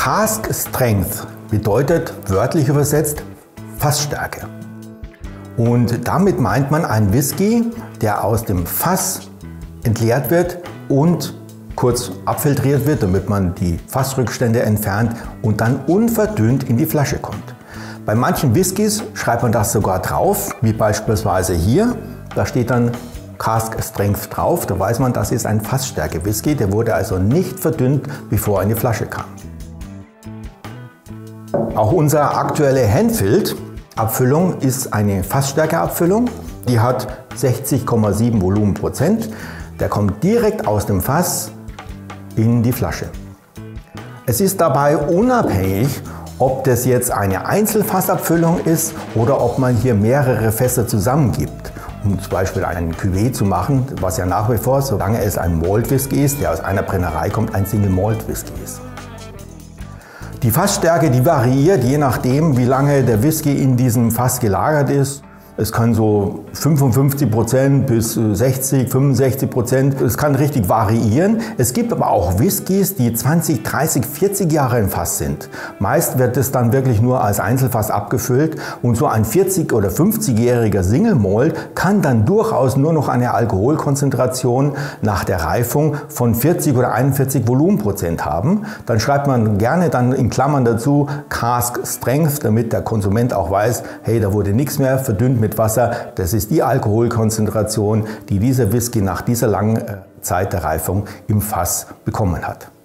Cask Strength bedeutet wörtlich übersetzt Fassstärke. Und damit meint man einen Whisky, der aus dem Fass entleert wird und kurz abfiltriert wird, damit man die Fassrückstände entfernt und dann unverdünnt in die Flasche kommt. Bei manchen Whiskys schreibt man das sogar drauf, wie beispielsweise hier. Da steht dann Cask Strength drauf, da weiß man, das ist ein Fassstärke-Whisky, der wurde also nicht verdünnt, bevor er in die Flasche kam. Auch unsere aktuelle Henfield-Abfüllung ist eine Fassstärke-Abfüllung. Die hat 60,7 Volumenprozent. Der kommt direkt aus dem Fass in die Flasche. Es ist dabei unabhängig, ob das jetzt eine Einzelfassabfüllung ist oder ob man hier mehrere Fässer zusammengibt, um zum Beispiel einen Cuvée zu machen, was ja nach wie vor, solange es ein Malt Whisky ist, der aus einer Brennerei kommt, ein Single Malt Whisky ist. Die Fassstärke, die variiert je nachdem, wie lange der Whisky in diesem Fass gelagert ist. Es kann so 55% bis 60, 65%, es kann richtig variieren. Es gibt aber auch Whiskys, die 20, 30, 40 Jahre im Fass sind. Meist wird es dann wirklich nur als Einzelfass abgefüllt und so ein 40- oder 50-jähriger Single Malt kann dann durchaus nur noch eine Alkoholkonzentration nach der Reifung von 40 oder 41 Volumenprozent haben. Dann schreibt man gerne dann in Klammern dazu Cask Strength, damit der Konsument auch weiß, hey, da wurde nichts mehr verdünnt mit Wasser. Das ist die Alkoholkonzentration, die dieser Whisky nach dieser langen Zeit der Reifung im Fass bekommen hat.